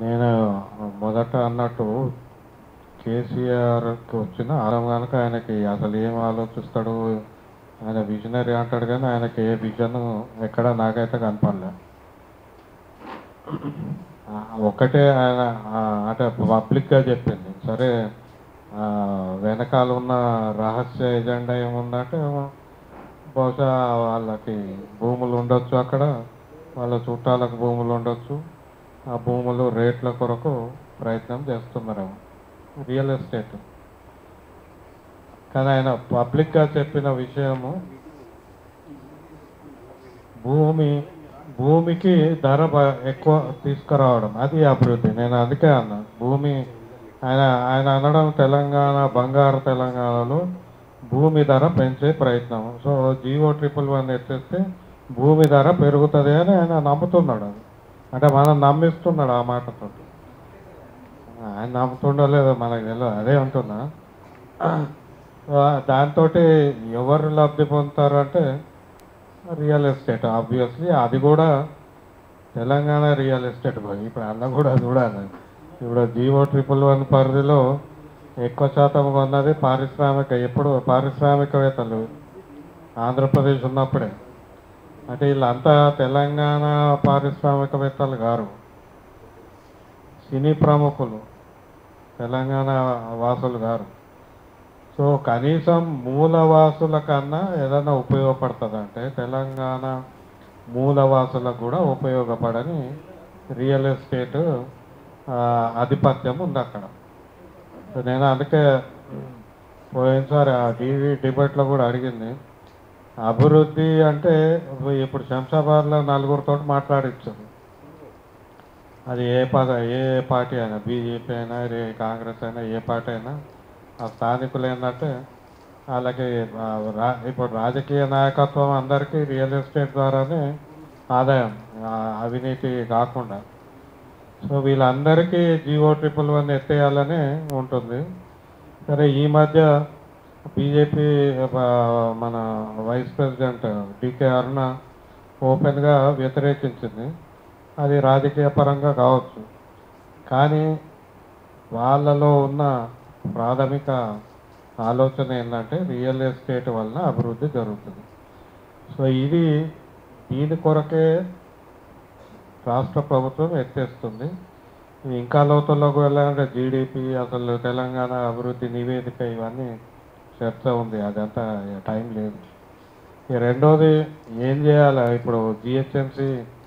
నేను మొదట అన్నట్టు కేసీఆర్కి వచ్చిన ఆరం కనుక ఆయనకి అసలు ఏం ఆలోచిస్తాడు, ఆయన విజనరీ అంటాడు కానీ ఆయనకి ఏ విజన్ ఎక్కడ నాకైతే కనపడలే. ఒకటే ఆయన అంటే పబ్లిక్గా చెప్పింది. సరే వెనకాల ఉన్న రహస్య ఎజెండా ఏముందంటే బహుశా వాళ్ళకి భూములు ఉండొచ్చు, అక్కడ వాళ్ళ చుట్టాలకు భూములు ఉండొచ్చు, ఆ భూములు రేట్ల కొరకు ప్రయత్నం చేస్తున్నారేమో, రియల్ ఎస్టేట్. కానీ ఆయన పబ్లిక్గా చెప్పిన విషయము భూమికి ధర ఎక్కువ తీసుకురావడం, అది అభివృద్ధి. నేను అందుకే అన్నా భూమి ఆయన ఆయన అనడం తెలంగాణ బంగారు తెలంగాణలో భూమి ధర పెంచే ప్రయత్నం. సో GO111 ఎత్తేస్తే భూమి ధర పెరుగుతుంది అని ఆయన నమ్ముతున్నాడు. అది అంటే మనం నమ్మిస్తున్నాడు ఆ మాటతో. ఆయన నమ్ముతుండో లేదో మనకు తెలియదు, అదే అంటున్నా. దాంతో ఎవరు లబ్ధి పొందుతారు అంటే రియల్ ఎస్టేట్. ఆబ్వియస్లీ అది కూడా తెలంగాణ రియల్ ఎస్టేట్. ఇప్పుడు అన్న కూడా చూడాలి. ఇప్పుడు GO111 పరిధిలో ఎక్కువ శాతం ఉన్నది ఎప్పుడు పారిశ్రామికవేత్తలు ఆంధ్రప్రదేశ్ ఉన్నప్పుడే. అంటే వీళ్ళంతా తెలంగాణ పారిశ్రామికవేత్తలు గారు, సినీ ప్రముఖులు తెలంగాణ వాసులు గారు. సో కనీసం మూలవాసుల కన్నా ఏదైనా ఉపయోగపడుతుంది అంటే తెలంగాణ మూలవాసులకు కూడా ఉపయోగపడని రియల్ ఎస్టేట్ ఆధిపత్యం ఉంది అక్కడ. సో నేను అందుకే పోయినసారి ఆ డిబేట్లో కూడా అడిగింది, అభివృద్ధి అంటే ఇప్పుడు శంషాబాద్లో నలుగురితో మాట్లాడించారు. అది ఏ పార్టీ అయినా, బీజేపీ అయినా కాంగ్రెస్ అయినా ఏ పార్టీ అయినా, ఆ స్థానికులు ఏంటంటే వాళ్ళకి ఇప్పుడు రాజకీయ నాయకత్వం అందరికీ రియల్ ఎస్టేట్ ద్వారానే ఆదాయం, అవినీతి కాకుండా. సో వీళ్ళందరికీ GO111 ఎత్తేయాలని ఉంటుంది. సరే ఈ మధ్య బీజేపీ మన వైస్ ప్రెసిడెంట్ DK అరుణ ఓపెన్గా వ్యతిరేకించింది. అది రాజకీయ పరంగా కావచ్చు, కానీ వాళ్ళలో ఉన్న ప్రాథమిక ఆలోచన ఏంటంటే రియల్ ఎస్టేట్ వలన అభివృద్ధి జరుగుతుంది. సో దీని కొరకే రాష్ట్ర ప్రభుత్వం ఎత్తేస్తుంది. ఇంకా లోతుల్లోకి వెళ్ళాలంటే GDP, అసలు తెలంగాణ అభివృద్ధి నివేదిక, ఇవన్నీ చర్చ ఉంది, అదంతా టైం లేదు. రెండోది ఏం చేయాలి ఇప్పుడు జిహెచ్ఎంసి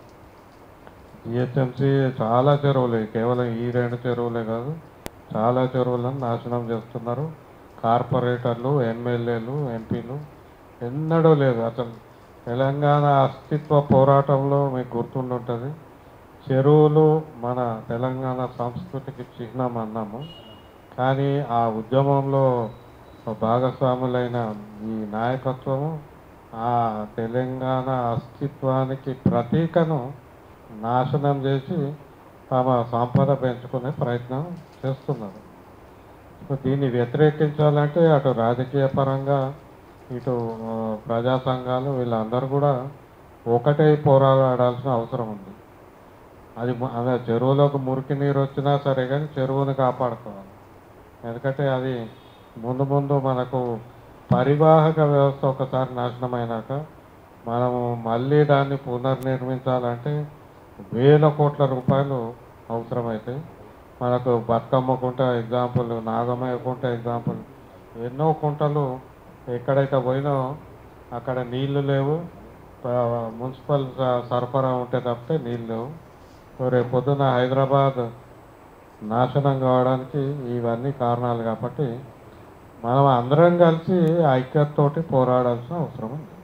చాలా చెరువులు, కేవలం ఈ 2 చెరువులే కాదు చాలా చెరువులను నాశనం చేస్తున్నారు. కార్పొరేటర్లు, ఎమ్మెల్యేలు, ఎంపీలు ఎన్నడూ లేదు. అసలు తెలంగాణ అస్తిత్వ పోరాటంలో మీకు గుర్తుండుంటుంది, చెరువులు మన తెలంగాణ సంస్కృతికి చిహ్నం అన్నాము. కానీ ఆ ఉద్యమంలో భాగస్వాములైన ఈ నాయకత్వము ఆ తెలంగాణ అస్తిత్వానికి ప్రతీకను నాశనం చేసి తమ సంపద పెంచుకునే ప్రయత్నం చేస్తున్నారు. సో దీన్ని వ్యతిరేకించాలంటే అటు రాజకీయ పరంగా ఇటు ప్రజా సంఘాలు వీళ్ళందరూ కూడా ఒకటే పోరాడాల్సిన అవసరం ఉంది. అదే చెరువులోకి మురికి నీరు వచ్చినా సరే కానీ చెరువుని కాపాడుకోవాలి. ఎందుకంటే అది ముందు మనకు పరివాహక వ్యవస్థ ఒకసారి నాశనం అయినాక మనము మళ్ళీ దాన్ని పునర్నిర్మించాలంటే వేల కోట్ల రూపాయలు అవసరమైతాయి. మనకు బతుకమ్మ కుంట ఎగ్జాంపుల్, నాగమయ్య కుంట ఎగ్జాంపుల్, ఎన్నో కుంటలు ఎక్కడైతే పోయినో అక్కడ నీళ్లు లేవు, మున్సిపల్ సరఫరా ఉంటే తప్పితే నీళ్ళు లేవు. రేపు పొద్దున హైదరాబాద్ నాశనం కావడానికి ఇవన్నీ కారణాలు. కాబట్టి మనం అందరం కలిసి ఐక్యతతోటి పోరాడాల్సిన అవసరం ఉంది.